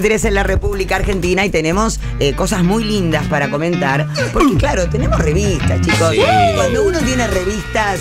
23 en la República Argentina y tenemos cosas muy lindas para comentar. Porque claro, tenemos revistas, chicos. Sí. Cuando uno tiene revistas...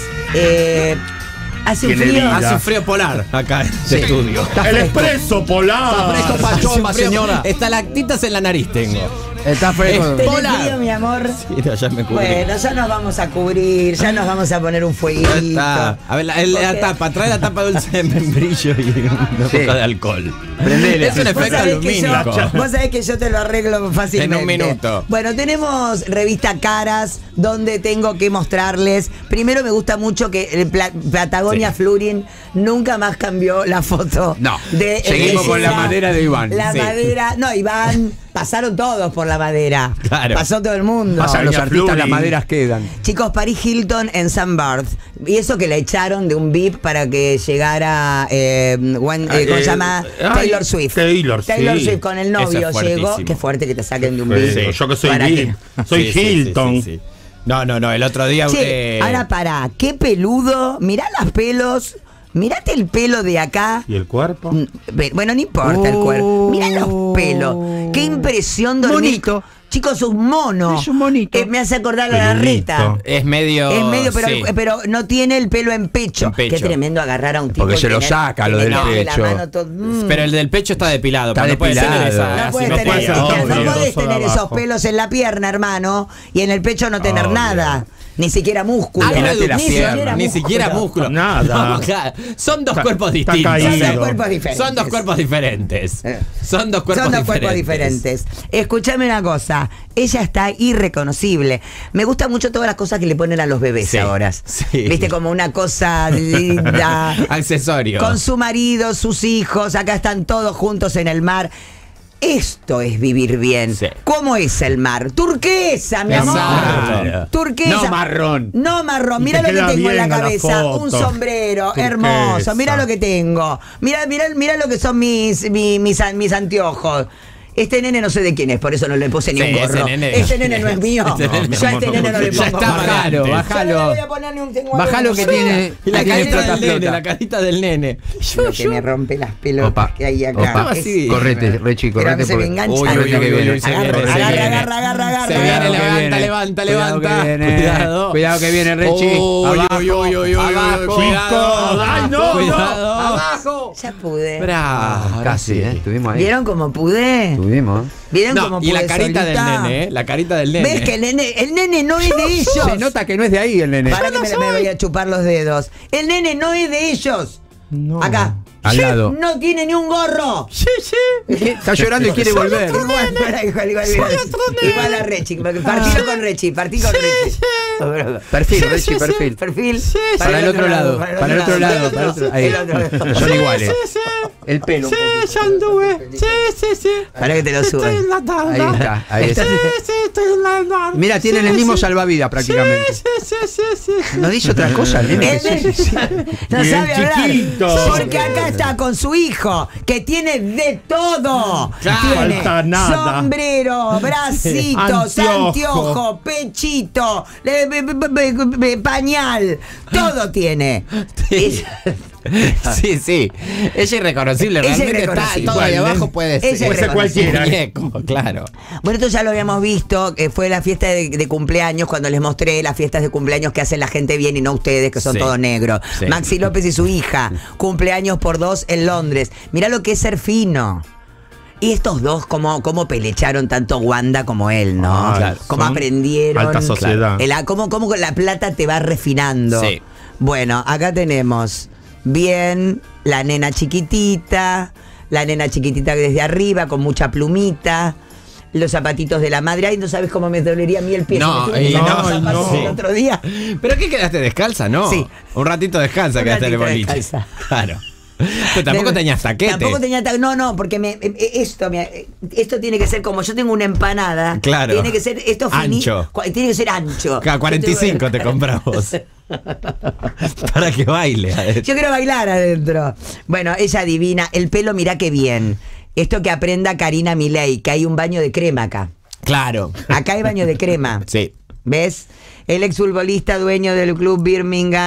hace un frío polar acá en este estudio. El expreso polar. Está pachoma, señora. Estalactitas en la nariz tengo. Está fresco. ¿Tenés frío, mi amor? Sí, no, ya me cubrí. Bueno, ya nos vamos a cubrir, ya nos vamos a poner un fueguito. Está. A ver, la tapa, trae la tapa dulce de membrillo y una poca de alcohol. Prendele. Es un efecto alumínico. Vos sabés que yo te lo arreglo fácilmente. En un minuto. Bueno, tenemos revista Caras, donde tengo que mostrarles. Primero me gusta mucho que el Patagonia Fluorin nunca más cambió la foto. No, de seguimos con la madera de Iván. La madera, no, Iván, pasaron todos por la madera. Claro. Pasó todo el mundo. Pasan los artistas, las maderas quedan. Chicos, Paris Hilton en St. Barth. Y eso que la echaron de un VIP para que llegara, ¿cómo se llama? Taylor Swift. Taylor Swift con el novio Eso es llegó. fuertísimo. Qué fuerte que te saquen de un VIP. Sí, yo que soy ¿Para VIP. Soy Sí, Hilton. sí. No, el otro día... Che, ahora pará, qué peludo. Mirá los pelos. Mirate el pelo de acá. ¿Y el cuerpo? Bueno, no importa el cuerpo. Mirá los pelos. Qué impresión dormir. Bonito. Chicos, un mono. Es un monito. Me hace acordar a la Peludito. Reta. Es medio... Pero no tiene el pelo en pecho. En pecho. Qué tremendo agarrar a un tipo. Porque y se lo tener- saca, lo tener del la pecho. mano todo- Pero el del pecho está depilado. Está pero no puede depilado. ser esa- No así puedes no tener, puede ser no obvio. podés tener esos pelos en la pierna, hermano, y en el pecho no tener Obvio. nada. Ni siquiera músculo. Hay Mirate las piernas. ni siquiera músculo. Nada. No, claro. Son dos cuerpos está distintos. caído. Son dos cuerpos diferentes. Son dos cuerpos diferentes. Son dos Son dos cuerpos diferentes. Escúchame una cosa. Ella está irreconocible. Me gustan mucho todas las cosas que le ponen a los bebés Sí, ahora. sí. Viste, como una cosa linda. Accesorio. Con su marido, sus hijos. Acá están todos juntos en el mar. Esto es vivir bien. Sí. ¿Cómo es el mar? Turquesa, mi amor. Exacto. Turquesa. No marrón. No marrón. Y Mira te lo que queda tengo en la bien a la cabeza. foto. Un sombrero Turquesa. hermoso. Mira lo que tengo. Mira lo que son mis anteojos. Este nene no sé de quién es, por eso no le puse ni Sí, un gorro. ese nene- Este nene no es mío. Este nene- Yo a este nene no le Ya pongo está, gorro. bájalo, Yo no bájalo. le voy a poner ni un tengo Bájalo gorro. que tiene. Y la tiene carita flota, del nene, flota. la carita del nene. Lo que me rompe las pelotas Opa, que hay acá. opa. Es- Así. Correte, Rechi, Pero correte. que se me engancha. Uy, Uy, que viene. se viene, Agarra, se agarra, viene. agarra, agarra, Se agarra. viene, levanta. Cuidado que viene. Cuidado. Cuidado que viene, Rechi. Uy, Abajo, uy, abajo. cuidado. Ay, no, Cuidado. abajo. Ya pude. Bravo. Casi, estuvimos ahí. ¿Vieron cómo pude? Estuvimos. ¿Vieron No, cómo pude y la carita solita? del nene, la carita del nene. ¿Ves que el nene no es de ellos? Se nota que no es de ahí el nene. Para que me voy a chupar los dedos. El nene no es de ellos. No. Acá. Al lado. No tiene ni un gorro. Sí. Está llorando y quiere volver. Igual a Rechi. Partilo con Rechi. Partí con Rechi. Perfil, Rechi, perfil. Perfil. Para el otro lado. Para el otro lado. Para el otro. Ahí. El otro. Son iguales. El pelo. un poquito. ya anduve. Sí. Para que te lo suban. Estoy en la tabla. Ahí está. Ahí está. Sí, estoy en la tabla. Mira, tienen el mismo salvavidas prácticamente. Sí. No dice otra cosa el nene. El nene no Bien sabe hablar. chiquito. Porque acá está con su hijo, que tiene de todo. Claro. Tiene Falta nada. sombrero, bracitos, Anteojo. anteojo, pechito, pañal. Todo tiene. Sí. Es irreconocible. Es Realmente irreconocible. está todo ahí Igual, abajo puede ser. Es Puede ser cualquiera. Muñeco, claro. Bueno, esto ya lo habíamos visto, que fue la fiesta de cumpleaños, cuando les mostré las fiestas de cumpleaños que hacen la gente bien y no ustedes, que son Sí. todos negros. Sí. Maxi López y su hija, cumpleaños por 2 en Londres. Mirá lo que es ser fino. Y estos dos, cómo pelecharon tanto Wanda como él, ¿no? Ay, Claro. Cómo son aprendieron. alta sociedad. Cómo la plata te va refinando. Sí. Bueno, acá tenemos bien la nena chiquitita desde arriba, con mucha plumita. Los zapatitos de la madre. Ay, no sabes cómo me dolería a mí el pie. No, Si me tuve que no, sacar los zapatos no. el otro día. ¿Pero qué quedaste descalza, no? Sí. Un ratito descalza Un quedaste en el ratito boliche. descalza. Claro. Pero tampoco tenías taquete. Tampoco tenía no, porque esto tiene que ser como yo tengo una empanada. Claro. Tiene que ser esto Ancho. tiene que ser ancho. Cada 45 te compramos. Para que baile. Yo quiero bailar adentro. Bueno, ella adivina. El pelo, mirá qué bien. Esto que aprenda Karina Milei, que hay un baño de crema acá. Claro. Acá hay baño de crema. Sí. ¿Ves? El exfutbolista dueño del club Birmingham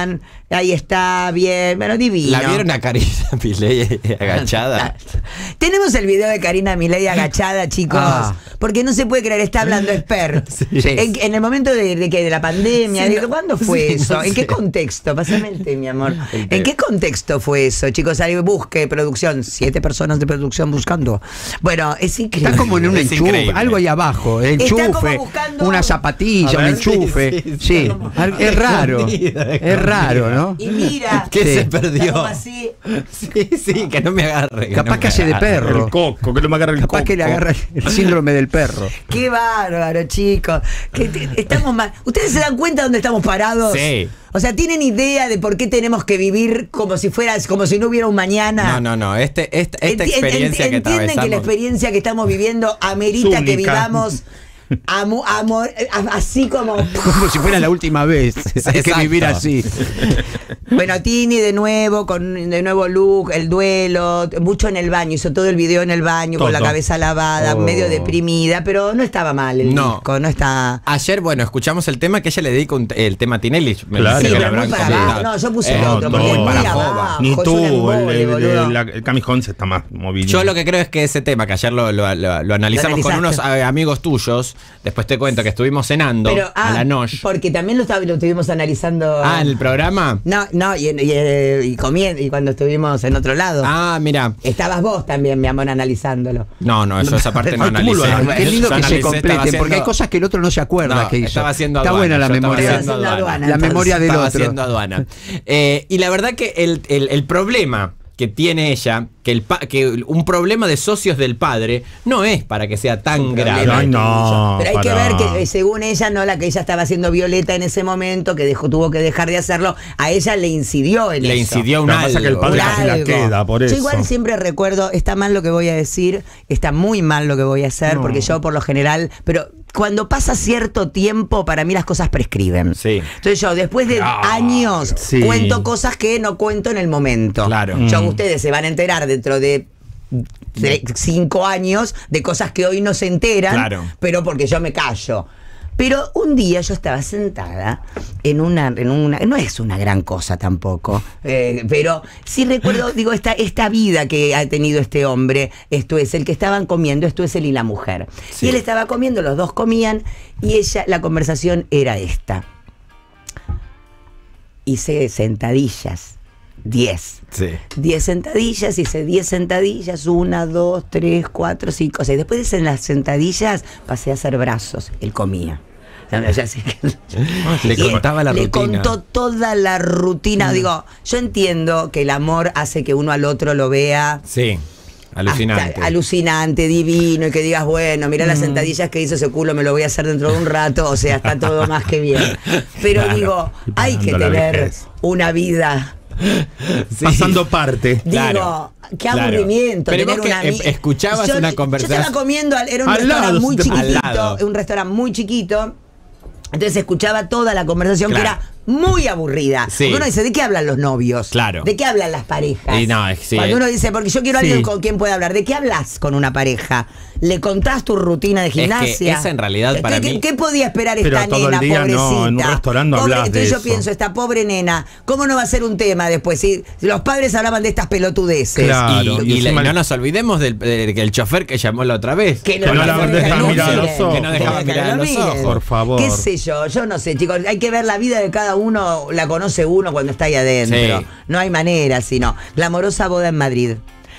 Ahí está, bien, bueno, divino. ¿La vieron a Karina Milei agachada? Tenemos el video de Karina Milei agachada, chicos, porque no se puede creer, está hablando Esper. Sí. En el momento de la pandemia, Sí, ¿cuándo fue sí, eso? no ¿En qué sé. contexto? Pásame el té, mi amor. ¿En qué contexto fue eso, chicos? Ahí busque producción, 7 personas de producción buscando. Bueno, es increíble. Está como en un Es enchufe, increíble. algo ahí abajo, Está enchufe, como buscando- una zapatilla, A un ver, enchufe. sí, Sí, es raro. Escondida, Es raro, ¿no? Y mira, ¿Qué Sí. se está perdió? como así. Sí, que no me agarre. Capaz que hace de perro. El coco, que no me agarra el coco. Capaz que le agarra el síndrome del perro. Qué bárbaro, chicos. Estamos mal. ¿Ustedes se dan cuenta dónde estamos parados? Sí. O sea, ¿tienen idea de por qué tenemos que vivir como si no hubiera un mañana? No. Esta experiencia que ¿Entienden que la atravesamos. experiencia que estamos viviendo amerita Es que única. vivamos así como... Como si fuera la última vez. Hay que Exacto. vivir así. Bueno, Tini de nuevo, con de nuevo look, el duelo, mucho en el baño, hizo todo el video en el baño, con la Todo. cabeza lavada, Oh. medio deprimida, pero no estaba mal el No. disco, no está... Ayer, bueno, escuchamos el tema que ella le dedica el tema a Tinelli. Me Claro. parece Sí, que pero lo muy habrán para comentado. abajo. No, yo puse el No, otro, porque no, es muy para abajo. joda. Ni es un tú, embole, boludo. el Camijones está más movido. Yo lo que creo es que ese tema, que ayer lo analizamos con unos analizaste. amigos tuyos, después te cuento que estuvimos cenando Pero, a la noche. porque también lo estuvimos analizando. ¿En el programa? No, y comiendo, y cuando estuvimos en otro lado. Mira. Estabas vos también, mi amor, analizándolo. No, yo esa parte no Ay, ¿cómo lo analicé. Qué lindo Yo que se analicé, estaba completen, porque hay haciendo- cosas que el otro no se acuerda No, que hizo. estaba haciendo Está aduana, buena la yo estaba memoria. haciendo aduana. La memoria del Estaba otro. haciendo aduana. Y la verdad que el problema que tiene ella, que un problema de socios del padre, no es para que sea tan grave. Ay, no. Pero hay que pará. ver que, según ella, no la que ella estaba haciendo Violeta en ese momento, que tuvo que dejar de hacerlo, a ella le incidió en Le eso. incidió un Lo que pasa es que el algo. padre Un casi la algo. queda, por eso. Yo igual siempre recuerdo, está mal lo que voy a decir, está muy mal lo que voy a hacer, No. porque yo por lo general, pero cuando pasa cierto tiempo, para mí las cosas prescriben. Sí. Entonces yo, después de años, Sí. cuento cosas que no cuento en el momento. Claro. Ustedes se van a enterar dentro de 5 años de cosas que hoy no se enteran, Claro. pero porque yo me callo. Pero un día yo estaba sentada en una no es una gran cosa tampoco, pero sí recuerdo, digo, esta vida que ha tenido este hombre, esto es el que estaban comiendo, esto es él y la mujer. Sí. Y él estaba comiendo, los dos comían, y la conversación era esta. Hice sentadillas, 10. Sí. 10 sentadillas, hice 10 sentadillas, 1, 2, 3, 4, 5, 6. Después de las sentadillas pasé a hacer brazos, él comía. Ya sé que- Le Y contaba la le rutina. contó toda la rutina. Digo, yo entiendo que el amor hace que uno al otro lo vea Sí. Alucinante. hasta alucinante, divino, y que digas, bueno, mira las sentadillas que hizo ese culo, me lo voy a hacer dentro de un rato, o sea, está todo más que bien. Pero Claro. digo, Y hay que pasando la tener vejez. una vida. Sí. Pasando parte. Claro, Digo, qué claro. aburrimiento. Pero tener vos que una ami- escuchabas Yo- una conversación. Yo estaba comiendo, era un Al restaurante lado, muy al chiquitito, lado. un restaurante muy chiquito. Entonces escuchaba toda la conversación Claro. que era muy aburrida. Sí. Porque uno dice, ¿de qué hablan los novios? Claro. ¿De qué hablan las parejas? Y no, sí. Cuando uno dice, porque yo quiero a Sí. alguien con quien pueda hablar, ¿de qué hablas con una pareja? ¿Le contás tu rutina de gimnasia? esa en realidad para ¿Qué, mí- ¿Qué podía esperar Pero esta todo el nena, día no, pobrecita? en un restaurante no Pobre- hablas de Entonces yo eso. pienso, esta pobre nena, ¿cómo no va a ser un tema después? Si los padres hablaban de estas pelotudeces. Claro. Y encima no nos olvidemos del chofer que llamó la otra vez. Que no la deja mirar a los ojos. Que no dejaba mirar a los ojos. Por favor. ¿Qué sé yo no sé, chicos. Hay que ver la vida de cada uno, la conoce uno cuando está ahí adentro. Sí. No hay manera, sino. Glamorosa boda en Madrid.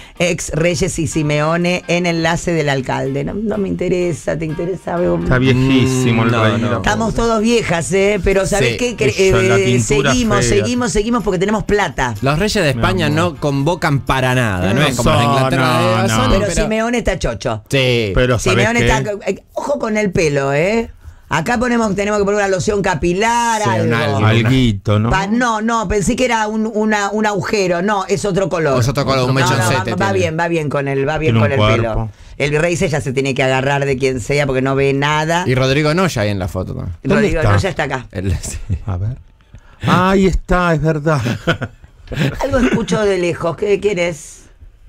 Ex Reyes y Simeone en enlace del alcalde. No me interesa, ¿te interesa? Está viejísimo el No, rey. no. Estamos todos viejas, pero ¿sabés Sí. qué? Eso, la tintura Seguimos fea. porque tenemos plata. Los reyes de España Mi amor. no convocan para nada, no No es como los de Inglaterra. no, son, no. Pero Simeone está chocho. Sí. Pero ¿sabés Simeone qué? está. Ojo con el pelo, ¿eh? Acá tenemos que poner una loción capilar, Sí, un algo. algo. Alguito, ¿no? No, pensé que era un agujero. No, es otro color. Es otro color, un mechoncete va tiene. bien con el Tiene un pelo. cuerpo. El rey ya se tiene que agarrar de quien sea porque no ve nada. Y Rodrigo Noya ahí en la foto también. Rodrigo está? no, ya está acá. Sí. A ver. Ahí está, es verdad. Algo escucho de lejos. ¿Quién es?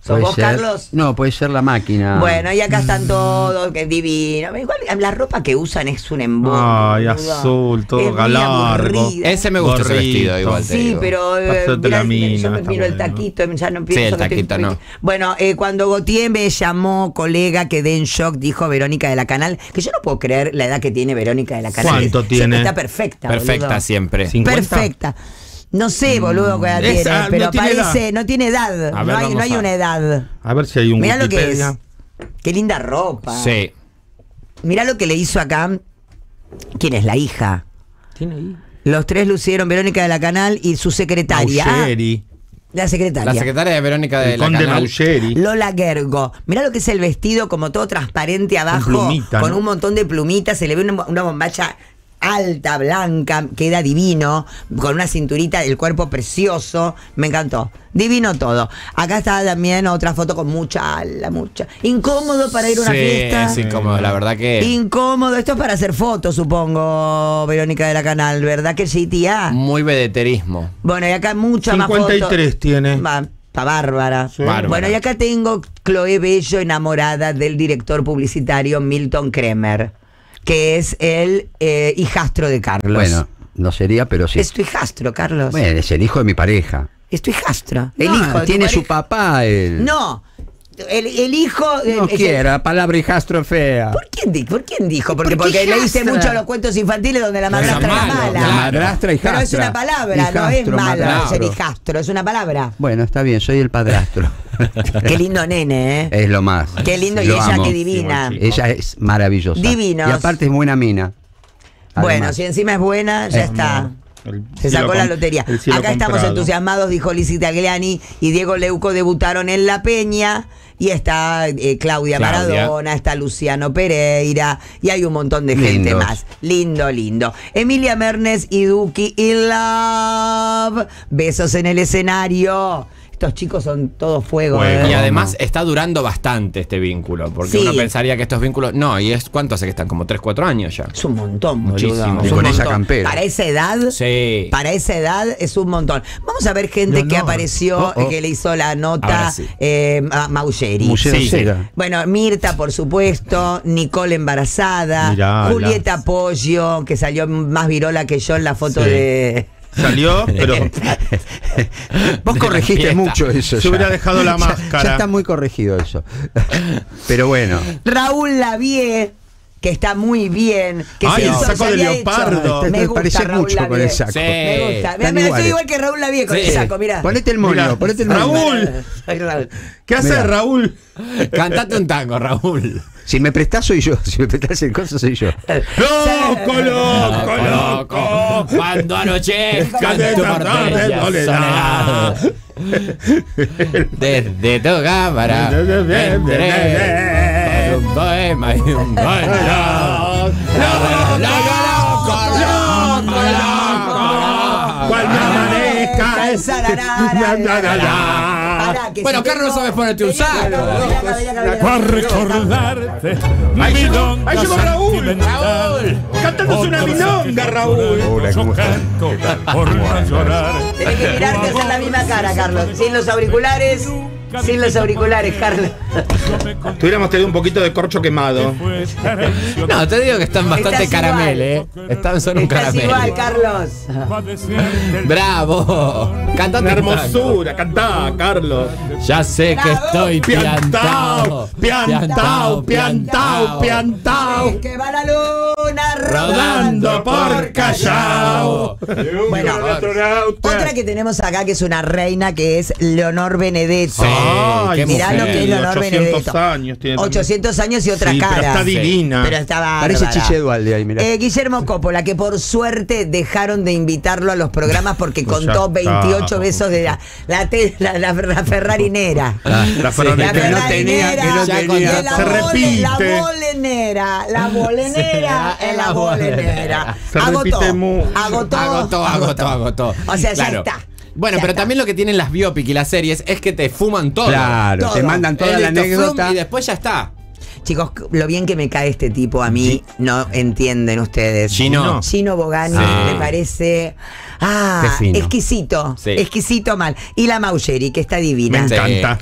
¿Sos Puede vos, ser. Carlos? No, puede ser la máquina. Bueno, y acá están todos, que divino. Igual la ropa que usan es un embole. Ay, boludo. azul, todo Es muy largo. aburrida. Ese me gusta ese Gorrito. vestido, igual te Sí, digo. pero Hacete mirá, la mina, yo me está miro el bueno. taquito, ya no pienso el que taquito no. Bueno, cuando Gautier me llamó, colega, quedé en shock, dijo Verónica de la Canal, que yo no puedo creer la edad que tiene Verónica de la Canal. ¿Cuánto Siempre tiene? Está perfecta. Perfecta boludo. siempre. 50. Perfecta. No sé, boludo, qué edad tiene, Esa, pero no tiene parece, edad. no tiene edad. A ver, no hay vamos a- una edad. A ver si hay un Mirá lo que es. Wikipedia. Qué linda ropa. Sí. Mirá lo que le hizo acá. ¿Quién es? La hija. ¿Tiene ahí? Los tres lucieron Verónica de la Canal y su secretaria. Maucheri. La secretaria. La secretaria de Verónica de El la conde Canal. Maucheri. Lola Gergo. Mirá lo que es el vestido, como todo transparente abajo, plumita, con ¿no? un montón de plumitas. Se le ve una bombacha alta, blanca, queda divino, con una cinturita, el cuerpo precioso. Me encantó. Divino todo. Acá está también otra foto con mucha ala, mucha. Incómodo para ir a una Sí, fiesta. es incómodo, la verdad que. Incómodo. Esto es para hacer fotos, supongo, Verónica de la Canal, ¿verdad que sí, tía? Muy vedeterismo. Bueno, y acá mucha más fotos. 53 tiene. Está bárbara. Sí. Bárbara. Bueno, y acá tengo Chloe Bello enamorada del director publicitario Milton Kremer, que es el hijastro de Carlos. Bueno, no sería, pero sí. Es tu hijastro, Carlos. Bueno, es el hijo de mi pareja. Es tu hijastro. El No, hijo de tu tiene su pareja. papá. El... No. El hijo. No el- quiera, palabra hijastro fea. ¿Por quién dijo? Porque ¿Por qué le hice hijastra? mucho a los cuentos infantiles donde la No, madrastra es era malo, mala. La claro. madrastra hijastra. Pero es una palabra, no es Hijastro, malo madrastro. ser hijastro, es una palabra. Bueno, está bien, soy el padrastro. Qué lindo nene, ¿eh? Es lo más. Qué lindo, y Lo ella amo. qué divina. Sí, Ella es maravillosa. Divinos. Y aparte es buena mina. Bueno, Además. si encima es buena, ya está. El Se cielo sacó la com- lotería. el cielo Acá estamos comprado. entusiasmados, dijo Lizzie Tagliani y Diego Leuco debutaron en La Peña. Y está Claudia Maradona, está Luciano Pereira y hay un montón de gente Lindos. más. Lindo, lindo. Emilia Mernes y Duki in Love. Besos en el escenario. Estos chicos son todos fuego. Fuego. Y ¿eh? además está durando bastante este vínculo. Porque Sí. uno pensaría que estos vínculos. No, y es ¿cuánto hace que están? Como 3-4 años ya. Es un montón, boludo. Muchísimo. Es Y un con esa montón. campera. Para esa edad. Sí. Para esa edad es un montón. Vamos a ver gente que No. apareció, Oh, oh. que le hizo la nota Ahora sí. Maucheri. Museo Sí, Sega. Bueno, Mirta, por supuesto, Nicole embarazada, Mirá, Julieta Pollo, que salió más virola que yo en la foto Sí. de... Salió, pero Vos De la corregiste fiesta. mucho eso. se ya. hubiera dejado la máscara. Ya está muy corregido eso. Pero bueno. Raúl Lavie, que está muy bien. Que Ay, se el hizo, saco se de había leopardo. hecho. Me Te gusta pareces Raúl mucho con Lavie. el saco. Sí. Me gusta. Están Mira, soy iguales. igual que Raúl Lavie con Sí. el saco, mira. Ponete el moño, Mirá. ponete el moño. Raúl. Raúl. ¿Qué hace Mirá. Raúl? Cantate un tango, Raúl. Si me prestás soy yo. Si me prestás el coso soy yo. ¡Loco, loco, loco! Cuando anochezca de en tu tanta porteña soledad. soledad. Desde tu cámara vendré con un poema y un bailado. Cuando amanezca. Pará, que Bueno, si Carlos, tengo- sabes ponerte un Vení acá, saco. vení acá, vení acá, vení acá. Para recordarte Ahí llegó milonga Raúl. sentimental. Cántanos una Otro milonga, Raúl. sentimiento canto por no llorar. Tenés que mirarte hacer la misma cara, Carlos. Sin los auriculares. Sin los auriculares, Carlos. Tuviéramos tenido un poquito de corcho quemado. No, te digo que están bastante Estás caramel, igual. Están son un Estás caramel. igual, Carlos. Bravo. Cantate Una un tango. hermosura, cantá, Carlos. Ya sé que Bravo. estoy Piantao, piantao, piantao, piantao, piantao. Que va la luna rodando por Callao. Bueno, otra que tenemos acá que es una reina que es Leonor Benedetto. Sí. Ay, qué Mirá mujer. lo que es Leonor 800 Benedetto. años tiene también. 800 años y otra Sí, cara. pero está divina. Pero está Parece bárbara. Chiche Dualde ahí, mirá. Guillermo Coppola, que por suerte dejaron de invitarlo a los programas porque Pues contó ya está. 28 besos de la Ferrarinera. La Ferrari La que no tenía, que no Ferrarinera, tenía. de la Se repite. La bolenera, la bolenera, en la bolenera. Se repite mucho. Agotó. O sea, ya Claro. está. Bueno, Ya pero está. también lo que tienen las biopic y las series es que te fuman todo. Claro, Todo. te mandan toda la Listo, frum, anécdota. y después ya está. Chicos, lo bien que me cae este tipo a mí, no entienden ustedes. Gino. Gino Bogani Sí. me parece Qué fino. exquisito, Sí. exquisito mal. Y la Maucheri, que está divina. Me Sí. encanta.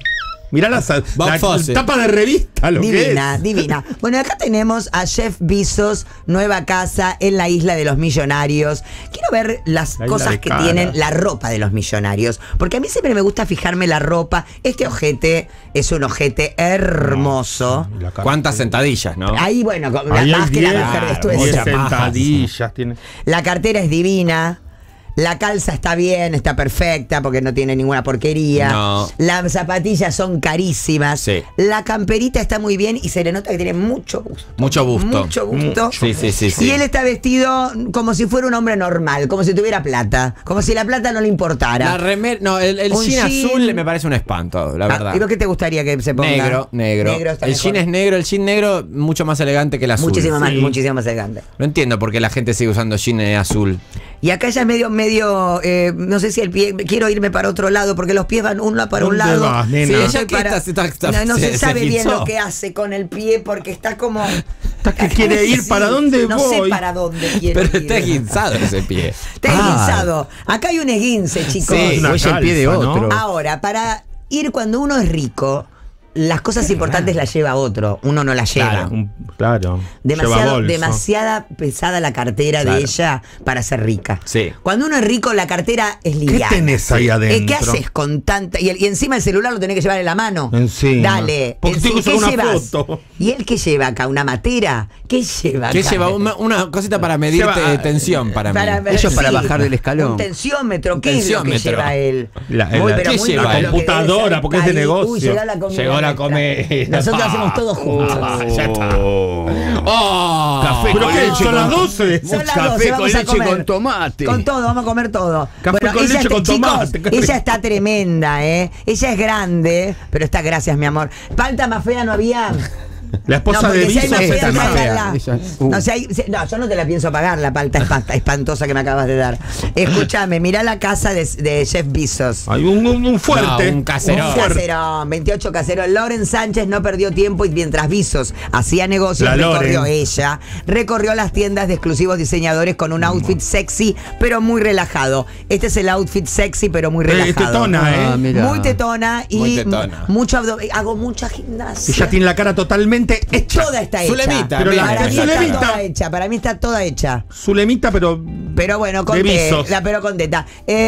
Mirá la Fosse. tapa de revista, lo Divina, que es. divina. Bueno, acá tenemos a Jeff Bezos, nueva casa en la isla de los millonarios. Quiero ver las La isla cosas de que caras. tienen la ropa de los millonarios, porque a mí siempre me gusta fijarme la ropa. Este ojete es un ojete hermoso. La cara. ¿Cuántas sentadillas, no? Ahí, bueno, Ahí más hay que la 10, mujer de esto 10 es. sentadillas tiene. La cartera es divina. La calza está bien, está perfecta porque no tiene ninguna porquería. No. Las zapatillas son carísimas. Sí. La camperita está muy bien y se le nota que tiene mucho gusto. Mucho gusto. Mucho gusto. Sí, sí, sí, sí. Y él está vestido como si fuera un hombre normal, como si tuviera plata, como si la plata no le importara. La remera, no, el Un jean jean. azul me parece un espanto, la verdad. ¿Y vos qué te gustaría que se ponga? Negro, negro. está El mejor. jean es negro, el jean negro mucho más elegante que el azul. Muchísimo más, Sí. muchísimo más elegante. No entiendo por qué la gente sigue usando jean azul. Y acá ya es medio, no sé si el pie, quiero irme para otro lado porque los pies van uno para un ¿Dónde lado. vas, nena? Sí, Yo ella estoy que está- no se sabe bien guinzó. lo que hace con el pie porque está como. que quiere ir, ¿para dónde no voy? sé para dónde quiere Pero ir. está guinzado ese pie. Está esguinzado. Acá hay un esguince, chicos. Sí, Una o es el pie de calza, ¿no? otro. Ahora, para ir cuando uno es rico, las cosas importantes las lleva otro. Uno no las lleva. Claro. Lleva bolso. Demasiada pesada la cartera Claro. de ella para ser rica. Sí. Cuando uno es rico, la cartera es liviana. tenés ahí adentro? ¿Qué haces con tanta? Y encima el celular lo tenés que llevar en la mano. Encima. Dale. Porque tengo que ¿Qué usar una llevas? foto. ¿Y él qué lleva acá? ¿Una matera? ¿Qué lleva ¿Qué acá? lleva? Una cosita para medir Lleva, tensión para mí. Eso es para bajar del escalón. Un tensiómetro. Un ¿Qué es lo que tensiómetro. lleva él? ¿Qué lleva? loco La lo que computadora, debe ser porque es de ahí. negocio. Uy, llegó la comida. Llegó la nuestra. comida. Nosotros hacemos todo juntos. Ya está. Oh. Café Pero con qué, leche son las 12. Son las Café 12, con vamos a leche comer. con tomate. Con todo, vamos a comer todo. Café con ella leche con tomate, qué rico. Ella está tremenda, ¿eh? Ella es grande, pero está, gracias, mi amor. Palta más fea no había. La esposa de porque si hay Bezos más está fea, más fea. tráiganla. Esa- No, no, yo no te la pienso pagar, la palta espantosa que me acabas de dar. Escúchame, mirá la casa de Jeff Bezos. Hay un fuerte. No, un caserón. Un caserón, 28 caseros. Loren Sánchez no perdió tiempo y mientras Bezos hacía negocios, La recorrió Loren. ella. Recorrió las tiendas de exclusivos diseñadores con un outfit sexy, pero muy relajado. Este es el outfit sexy, pero muy relajado. tetona, ¿eh? Ah, mira. Muy tetona y Muy tetona. mucho hago mucha gimnasia. Ella tiene la cara totalmente hecha. Toda está hecha. Zulemita, Pero la- para mí Zulemita. está toda hecha. Para mí está toda hecha. Zulemita, pero. Pero bueno, con De Bezos. pero con teta.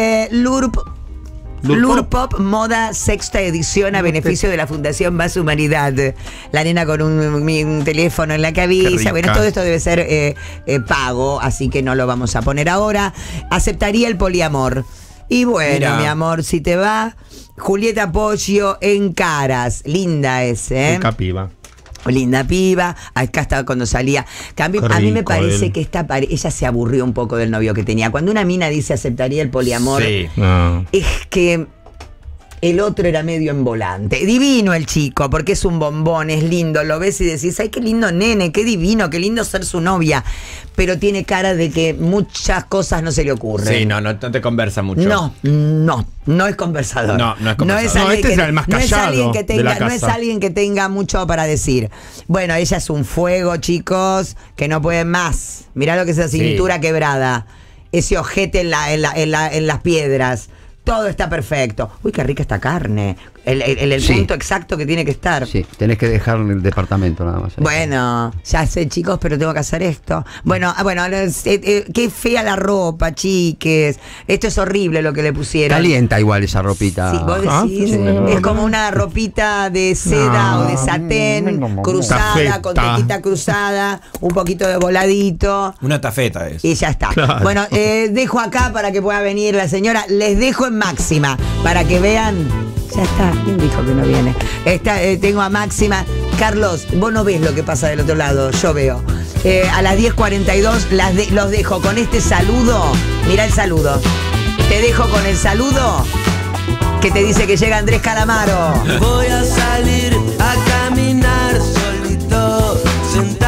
Lurpop Moda sexta edición a beneficio de la Fundación Más Humanidad. La nena con un teléfono en la Qué cabeza. rica. Bueno, todo esto debe ser pago, así que no lo vamos a poner ahora. Aceptaría el poliamor. Y bueno, Mira. mi amor, si te va, Julieta Poggio en Caras. Linda es, ¿eh? Rica piba. Linda piba, acá estaba cuando salía. Qué A mí me rico parece él. que ella se aburrió un poco del novio que tenía. Cuando una mina dice aceptaría el poliamor, Sí. No. es que el otro era medio en volante. Divino el chico, porque es un bombón, es lindo. Lo ves y decís, ay, qué lindo nene, qué divino, qué lindo ser su novia. Pero tiene cara de que muchas cosas no se le ocurren. Sí, no te conversa mucho. No es conversador. No es conversador. No, alguien este que- es el más no es callado alguien que de tenga, la no es casa. alguien que tenga mucho para decir. Bueno, ella es un fuego, chicos, que no pueden más. Mirá lo que es esa Sí. cintura quebrada. Ese ojete en las piedras. Todo está perfecto. Uy, qué rica esta carne. El Sí. punto exacto que tiene que estar. Sí, tenés que dejar el departamento nada más. Bueno, ya sé, chicos, pero tengo que hacer esto. Bueno, qué fea la ropa, chiques. Esto es horrible lo que le pusieron. Calienta igual esa ropita. Sí, vos Ah, decís, sí. es como una ropita de seda o de satén cruzada, Tafeta. con tetita cruzada, un poquito de voladito. Una tafeta es. Y ya está. Claro. Bueno, dejo acá para que pueda venir la señora. Les dejo en Máxima para que vean. Ya está. ¿Quién dijo que no viene? Tengo a Máxima. Carlos, vos no ves lo que pasa del otro lado. Yo veo. A las 10:42 los dejo con este saludo. Mirá el saludo. Te dejo con el saludo que te dice que llega Andrés Calamaro. Voy a salir a caminar solito, sentado